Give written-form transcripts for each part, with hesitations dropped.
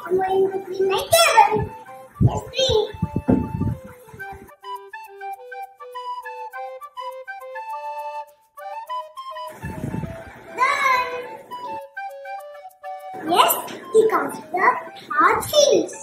I'm going to clean my table. Yes, please. Done. Yes, he comes with the hard things.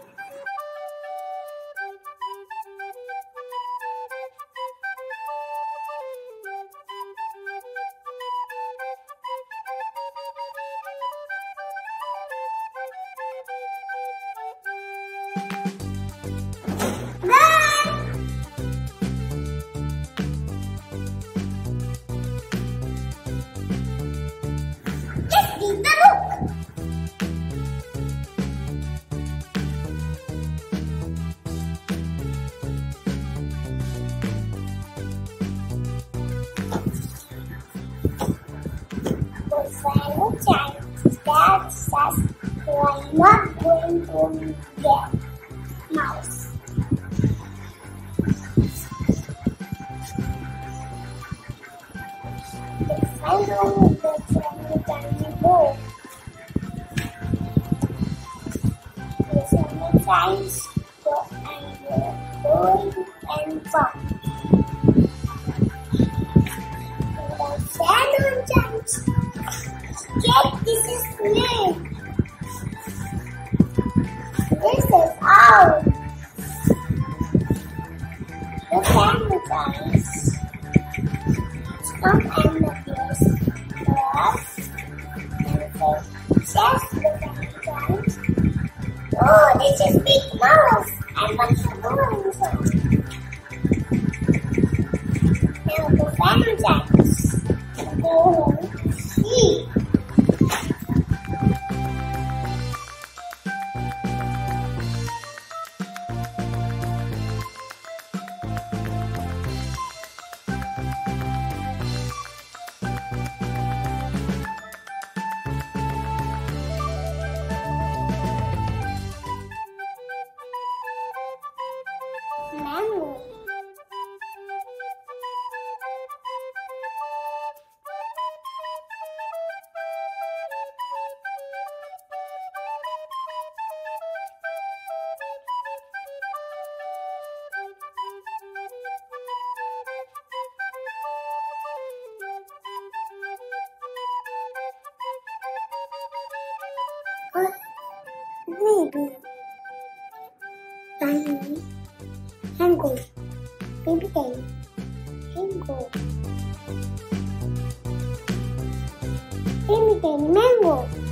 Let's read the book. The final child dad says we're not going to get mouse. The final tiny bowl. The final times go and going and fun. The final times. Get this is clean. This is out. The final times. Come and the place. And say, just the final times. Oh, this is big mouse. I want to go inside. Now the final times. Go home. See. Mango. Maybe. Tiny. Mango. Baby tiny. Mango. Baby tiny mango.